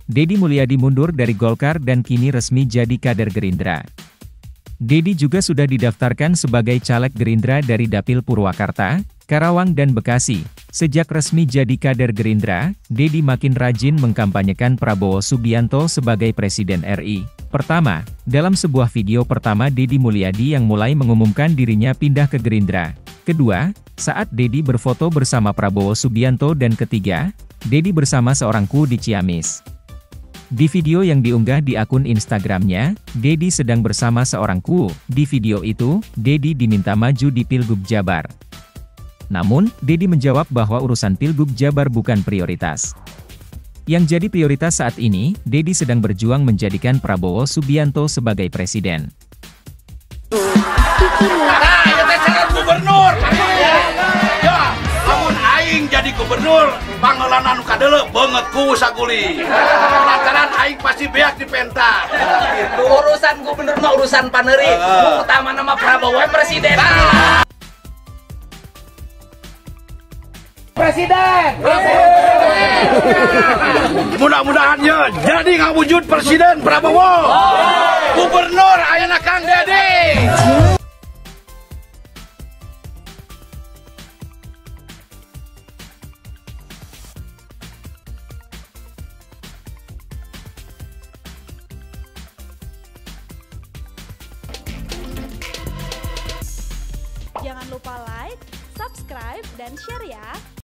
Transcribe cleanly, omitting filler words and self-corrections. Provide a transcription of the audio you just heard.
Deddy Mulyadi mundur dari Golkar dan kini resmi jadi kader Gerindra. Deddy juga sudah didaftarkan sebagai caleg Gerindra dari Dapil Purwakarta, Karawang dan Bekasi. Sejak resmi jadi kader Gerindra, Deddy makin rajin mengkampanyekan Prabowo Subianto sebagai Presiden RI. Pertama, dalam sebuah video pertama Deddy Mulyadi yang mulai mengumumkan dirinya pindah ke Gerindra. Kedua, saat Deddy berfoto bersama Prabowo Subianto dan ketiga, Deddy bersama seorang kru di Ciamis. Di video yang diunggah di akun Instagramnya, Deddy sedang bersama seorang kru. Di video itu, Deddy diminta maju di Pilgub Jabar. Namun, Deddy menjawab bahwa urusan Pilgub Jabar bukan prioritas. Yang jadi prioritas saat ini, Deddy sedang berjuang menjadikan Prabowo Subianto sebagai presiden. Nah, itu calon gubernur. Ya, namun aing jadi gubernur, pangelanan nu kadele banget ku saguli. Lantaran aing pasti beak di penta. Itu urusan gubernur mah urusan paneri. Utama nama Prabowo presiden. Presiden. Mudah-mudahannya jadi ngawujud presiden Prabowo. Gubernur ayana Kang Deddy. Jangan lupa like, subscribe, dan share ya!